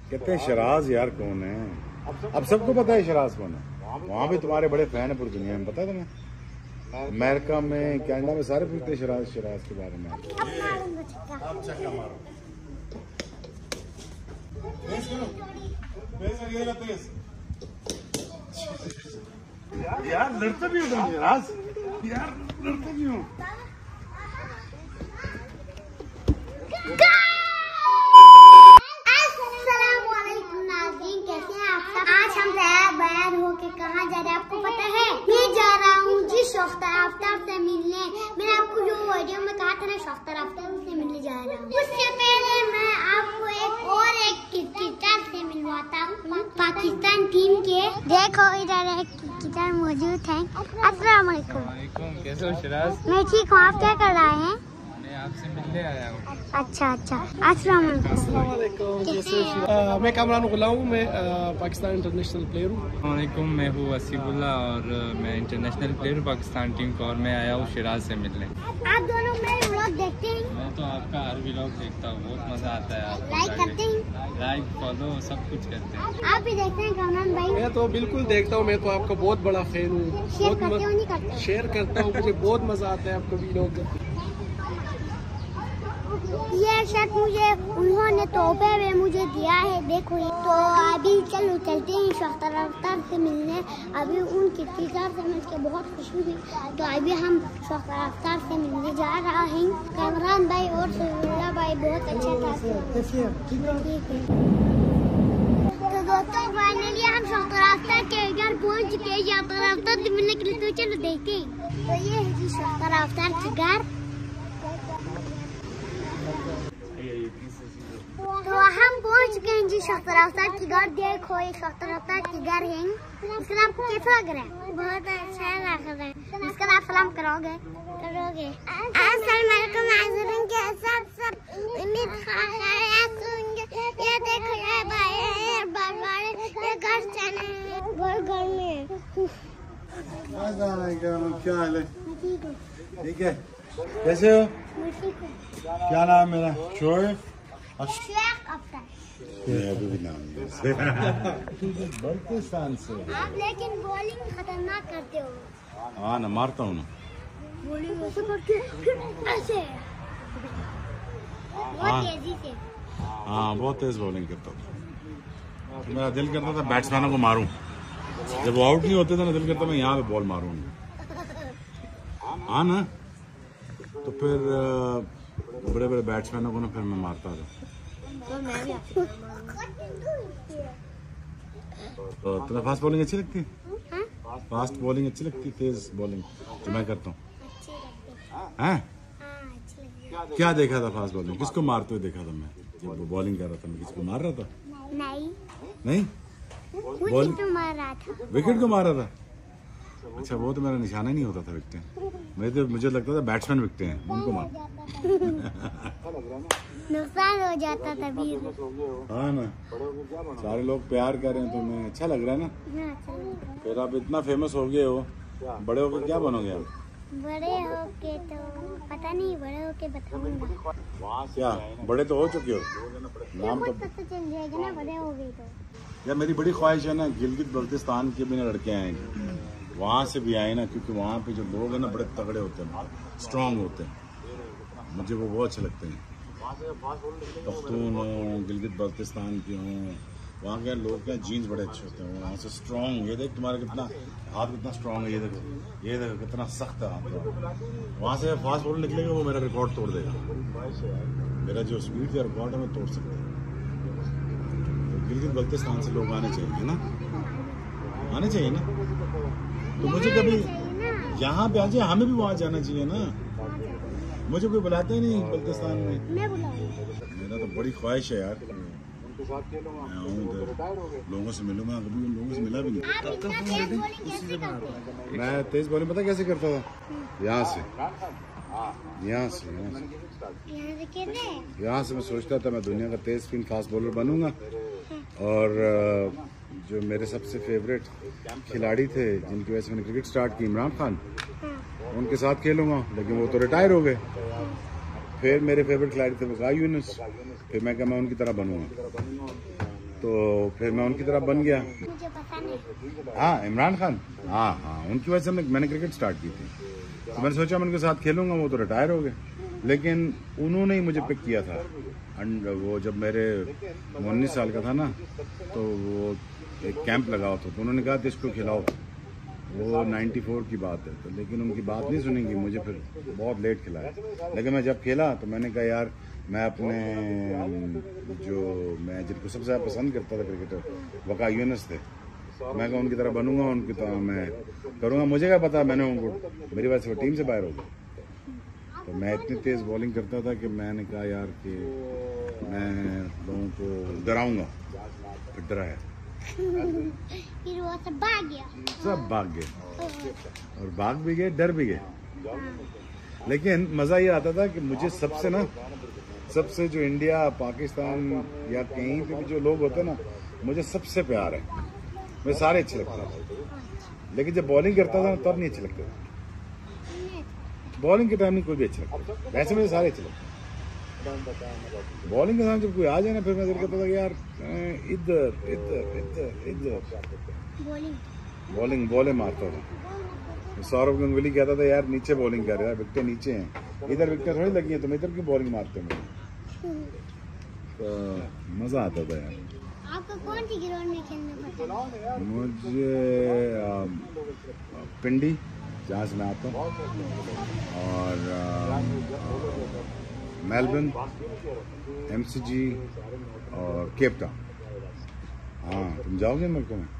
कहते हैं शराज यार कौन है। अब सबको पता है शराज कौन है। वहाँ भी तुम्हारे बड़े फैन है पूरी दुनिया में, पता है तुम्हें? अमेरिका में, कनाडा में सारे पूछते हैं शराज के बारे में। यार लड़ते भी हो तुम शराज, यार लड़ते भी हो। कहाँ जा रहे हैं आपको पता है? मैं जा रहा हूँ जी शख्तर आफ्ताब से मिलने। मैंने आपको जो वीडियो में कहा था ना, शख्तर आफ्ताब से मिलने जा रहा हूँ। उससे पहले मैं आपको एक क्रिकेटर से मिलवाता हूँ, पाकिस्तान टीम के। देखो इधर एक क्रिकेटर मौजूद है। अस्सलाम वालेकुम। कैसे हो शराज? मैं ठीक हूँ, आप क्या कर रहे हैं? आपसे मिलने आया हूँ। अच्छा अस्सलाम वालेकुम। मैं कामरान गुलाम हूँ, मैं पाकिस्तान इंटरनेशनल प्लेयर हूँ। वालेकुम, मैं हूँ वसीबुल्ला और मैं इंटरनेशनल प्लेयर हूँ पाकिस्तान टीम को, और मैं आया हूँ शिराज से मिलने। आप दोनों मेरे व्लॉग देखते हैं? मैं तो आपका हर व्लॉग देखता हूँ, बहुत मजा आता है। आप लाइक करते हैं? लाइक फॉलो सब कुछ करते हैं। आप भी देखते हैं कामरान भाई? मैं तो बिल्कुल देखता हूँ, मैं तो आपका बहुत बड़ा फैन हूँ। शेयर करते हो नहीं करते? शेयर करता हूँ, मुझे बहुत मजा आता है आपको व्लॉग। ये शर्ट मुझे उन्होंने तोहफे में मुझे दिया है, देखो ये। तो अभी चलते हैं शख्तर आफ्ताब से मिलने। अभी उन क्रिकेटर से मिलकर बहुत खुशी हुई, तो अभी हम शख्तर आफ्ताब से मिलने जा रहे हैं। कामरान भाई और समीरा भाई बहुत अच्छे थे। ठीक है तो दोस्तों, फाइनली हम शख्तर आफ्ताब के घर पहुंच चुके हैं। शख्तर आफ्ताब से मिलने के लिए तो चलो देखते हैं। तो ये है जी शख्तर आफ्ताब के घर। तो हम पहुंच गए हैं जी शख्तर आफ्ताब की घर। देखो ये शख्तर आफ्ताब की घर है। इसका नाम कैसा लग रहा है? बहुत अच्छा लग रहा है। इसका नाम सलाम करोगे? अस्सलाम वालेकुम नाज़रीन, कैसे आप सब? उम्मीद खैरियत से होंगे। ये देखो ये भाई बड़े ये घर चले घर में। क्या हाल है? ठीक है, कैसे हो? क्या नाम है मेरा? शोएब। अभी भी नाम बल्तिस्तान से। आप लेकिन बॉलिंग खतरनाक करते हो। हाँ ना, मारता हूँ ना। बॉलिंग ऐसे करके ऐसे बहुत तेजी से। हाँ बहुत तेज बॉलिंग करता था। तो मेरा दिल करता था बैट्समैनों को मारूं। जब वो आउट नहीं होते थे ना, दिल करता मैं यहाँ पे बॉल मारूं। हाँ ना, तो फिर बड़े बड़े बैट्समैनों को ना फिर मैं मारता था। तो तुम्हें फास्ट बॉलिंग अच्छी लगती है? फास्ट बॉलिंग अच्छी लगती है, तेज बॉलिंग जो मैं करता हूँ? हैं? क्या देखा था फास्ट बॉलिंग? किसको मारते हुए देखा था मैं जब वो बॉलिंग कर रहा था? मैं किसको मार रहा था? नहीं बॉलिंग तो मार रहा था। विकेट को मार रहा था? अच्छा, वो तो मेरा निशाना नहीं होता था विकटे। मुझे लगता था बैट्समैन विकटे हैं, उनको मार। नुकसान हो जाता था भी। हाँ ना, सारे लोग प्यार कर रहे हैं तुम्हें, अच्छा लग रहा है ना? फिर आप इतना फेमस हो गए हो, बड़े होके क्या बनोगे आप? बड़े होके तो पता नहीं, बड़े होके बताऊंगा। क्या बड़े तो हो चुके हो, नाम तो पता चल जाएगा ना बड़े हो गए तो। यार मेरी बड़ी ख्वाहिश है ना, गिलगित बल्तिस्तान के भी ना लड़के आए, वहाँ से भी आए ना, क्योंकि वहाँ पे जो लोग हैं ना बड़े तगड़े होते हैं, स्ट्रांग होते हैं। मुझे वो बहुत अच्छे लगते हैं। पख्तून हो, गिलगित बल्तिस्तान के हों, वहाँ के लोग क्या जीन्स बड़े अच्छे होते हैं, वहाँ से स्ट्रांग। ये देख तुम्हारा कितना हाथ कितना स्ट्रांग है, ये देखो कितना सख्त है हाथ। वहाँ से फास्ट बॉलर निकलेगा, वो मेरा रिकॉर्ड तोड़ देगा। मेरा जो स्पीड का रिकॉर्ड है मैं तोड़ सकता हूँ। गिलगित बल्तिस्तान से लोग आने चाहिए ना, आने चाहिए ना। तो मुझे कभी यहाँ पे आ जाए, हमें भी वहाँ जाना चाहिए ना। मुझे कोई बुलाता ही नहीं बल्तिस्तान में। मेरा तो बड़ी ख्वाहिश है यार, मैं आऊँ इधर, लोगों से मिलूँ। मैं कभी उन लोगों से मिला भी नहीं। मैं तेज बॉलिंग पता कैसे करता था? यहाँ से मैं सोचता था मैं दुनिया का तेज स्पिन फास्ट बॉलर बनूंगा, और जो मेरे सबसे फेवरेट खिलाड़ी थे जिनकी वजह से मैंने क्रिकेट स्टार्ट की, इमरान खान, उनके साथ खेलूंगा। लेकिन वो तो रिटायर हो गए। फिर मेरे फेवरेट खिलाड़ी थे वकास यूनुस, फिर मैं उनकी तरह बनूंगा। तो फिर मैं उनकी तरह बन गया। मुझे पता नहीं। हाँ, इमरान खान, हाँ हाँ, उनकी वजह से मैंने क्रिकेट स्टार्ट की थी। तो मैंने सोचा मैं उनके साथ खेलूंगा, वो तो रिटायर हो गए, लेकिन उन्होंने ही मुझे पिक किया था। वो जब मेरे 19 साल का था ना, तो वो एक कैंप लगा हुआ था, तो उन्होंने कहा इसको खिलाओ। वो 94 की बात है, तो लेकिन उनकी बात नहीं सुनेंगी, मुझे फिर बहुत लेट खिलाया। लेकिन मैं जब खेला तो मैंने कहा यार मैं अपने मैं जिनको सबसे ज़्यादा पसंद करता था क्रिकेटर, वका यूनुस थे, मैं कहा उनकी तरह बनूंगा, उनकी तरह मैं करूंगा। मुझे क्या पता, मैंने उनको मेरी वजह से वो टीम से बाहर हो गए। तो मैं इतनी तेज़ बॉलिंग करता था कि मैंने कहा यार कि मैं लोगों को डराऊंगा, फिर डराया। फिर वो सब भाग गया। सब भाग गए, और भाग भी गए, डर भी गए। लेकिन मज़ा ये आता था कि मुझे सबसे जो इंडिया, पाकिस्तान या कहीं पे भी जो लोग होते हैं ना, मुझे सबसे प्यार है, मुझे सारे अच्छे लगते हैं। लेकिन जब बॉलिंग करता था तब नहीं अच्छे लगते। बॉलिंग के टाइम नहीं कोई भी अच्छा लगता, वैसे मुझे सारे अच्छे लगते। बॉलिंग के साथ जब कोई आ जाए ना, फिर मैं कहता था कि यार इधर इधर इधर इधर बॉलिंग मारता था। सौरव गंगुली कहता था यार नीचे बॉलिंग कर रहा है, विकेटें नीचे हैं, इधर विकेट थोड़ी लगी है, तुम इधर की बॉलिंग मारते हो। तो मजा आता था यार। आपको कौन सी ग्राउंड में खेलना पसंद है? मुझे पिंडी, जहाँ से मैं आता हूँ, और मेलबर्न, MCG और केप टाउन। हाँ, तुम जाओगे मुल्कों में?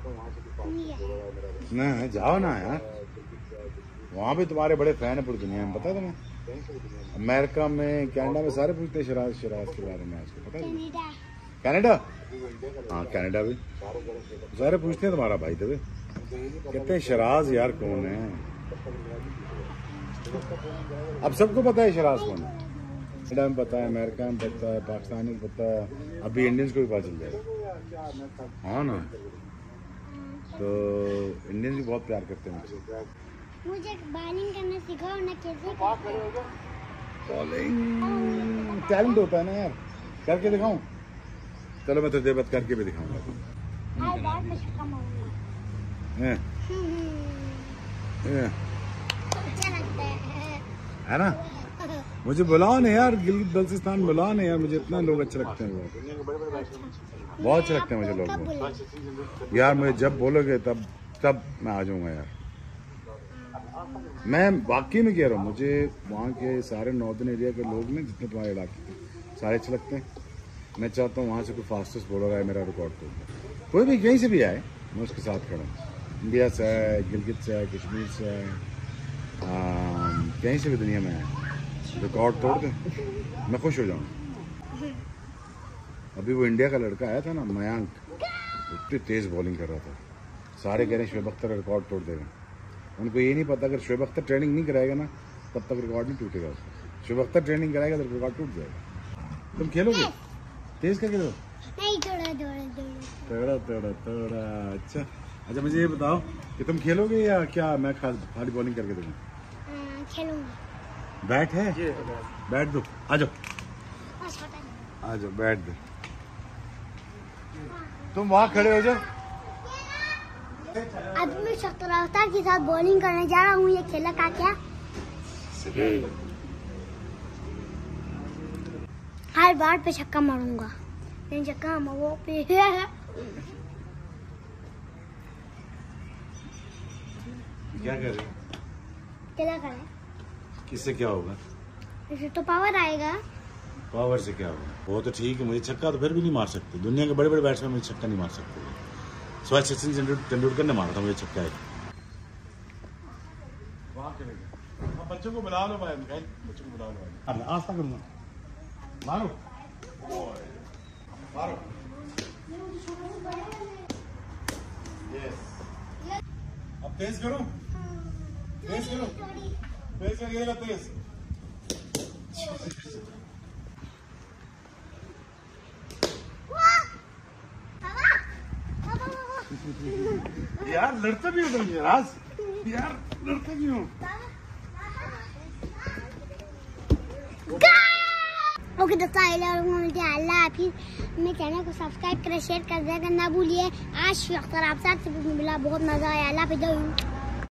ना जाओ ना यार, वहाँ भी तुम्हारे बड़े फैन है पूरी दुनिया में, पता है तुम्हें? अमेरिका में, कनाडा में सारे पूछते हैं शिराज के बारे में, आपको पता है? कनाडा, हाँ कनाडा भी सारे पूछते हैं तुम्हारा भाई, तभी कहते हैं शिराज यार कौन है। अब सबको पता है शिराज कौन है, कनाडा में पता है, अमेरिका में पता है, पाकिस्तान में पता है, अभी इंडियंस को भी पता चल जाएगा। हाँ ना, तो इंडियंस भी बहुत प्यार करते हैं मुझसे। मुझे बॉलिंग करना सिखाओ ना, कैसे? बॉलिंग टैलेंट होता है ना यार, करके दिखाऊं? चलो मैं तो देर बाद करके भी दिखाऊंगा। अच्छा लगता है ना? मुझे बुलाओ ना यार, गिलगित बल्तिस्तान बुलाओ ना यार, मुझे इतना लोग अच्छे लगते हैं, वो बहुत अच्छे लगते हैं मुझे लोग यार। मुझे जब बोलोगे तब मैं आ जाऊंगा यार। मैं वाकई में कह रहा हूँ, मुझे वहाँ के सारे नॉर्दर्न एरिया के लोग ना, जितने तुम्हारे इलाके के, सारे अच्छे लगते हैं। मैं चाहता हूँ वहाँ से कोई फास्टेस्ट बॉलर आए, मेरा रिकॉर्ड तोड़, कोई भी कहीं से भी आए, मैं उसके साथ खड़ा हूँ। इंडिया से आए, गिलगित से आए, कश्मीर से आए, कहीं से भी दुनिया में आए, रिकॉर्ड तोड़ दे, मैं खुश हो जाऊँ। अभी वो इंडिया का लड़का आया था ना, मयांक, इतनी तेज़ बॉलिंग कर रहा था, सारे कह रहे हैं शोएब अख्तर रिकॉर्ड तोड़ देगा। उनको ये नहीं पता, अगर शोएब अख्तर ट्रेनिंग नहीं कराएगा ना, तब तक रिकॉर्ड नहीं टूटेगा उसका। शोएब अख्तर ट्रेनिंग कराएगा तो रिकॉर्ड टूट जाएगा। तुम खेलोगे? तेज क्या खेलो? नहीं, थोड़ा। अच्छा मुझे ये बताओ कि तुम खेलोगे या क्या मैं खाली बॉलिंग करके दूंगा? खेलूंगा। बैट है? बैट दो, आ जाओ बैट दो। तुम वहाँ खड़े हो जाओ। अभी मैं शख्तर अख्तर के साथ बॉलिंग करने जा रहा हूँ, ये खेला का क्या? हर बार पे छक्का मारूंगा, छक्का वो पे क्या कर रहे? क्या करें? किससे क्या होगा? इससे तो पावर आएगा। पावर से क्या होगा? वो तो ठीक है, मुझे छक्का तो फिर भी नहीं मार सकते, दुनिया के बड़े बड़े बैट्समैन मुझे छक्का नहीं मार सकते। सचिन तेंदुलकर ने मारा था मुझे छक्का एक। बच्चों को बुला लो भाई, बच्चों को बुला लो भाई, आस्था करूंगा, मारो मारो। अब तेज करो, तेज करो, तेज करिएगा, तेज। यार लड़ते भी हो तुम यार लड़ते भी हो। ओके दोस्तों, अल्लाह हाफिज़। मेरे चैनल को सब्सक्राइब करें, शेयर कर दिया करना ना भूलिए। आज अख्तर आप साथ से मिला, बहुत मज़ा आया। अल्लाह हाफिज़।